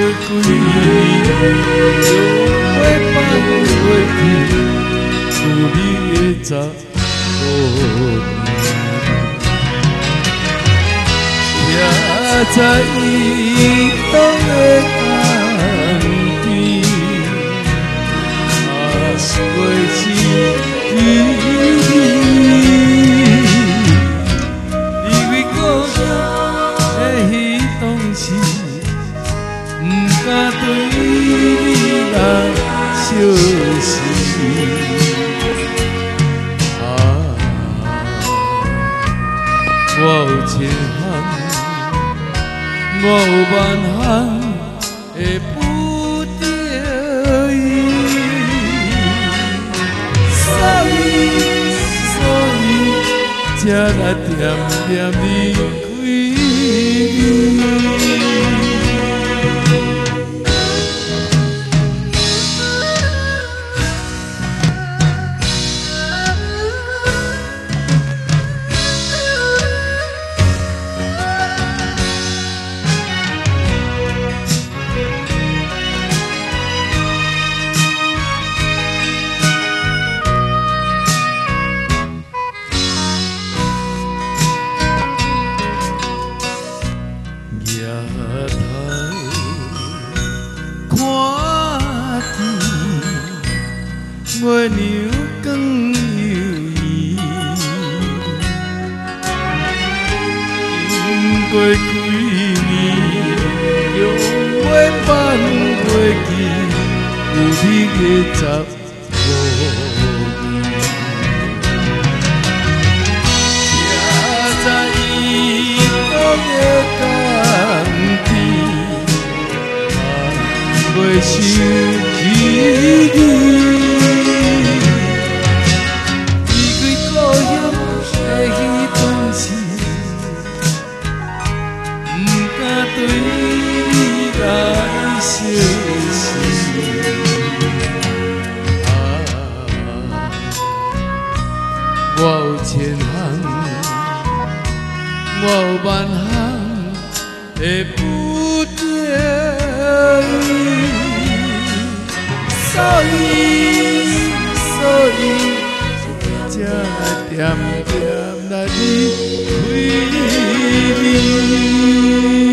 几年，又要放过去，有你的十五年，也知伊当的甘甜，过是伊。敢对你来相思，我有千项，我有万项会不得已，所以才来惦念你几年。月娘光悠移，经过几年，又要放过去，有你的十五年，也知伊讲的甘甜，袂想起你。对你来相思，我有千项，我有万项会不得已，所以才来惦念来你几年。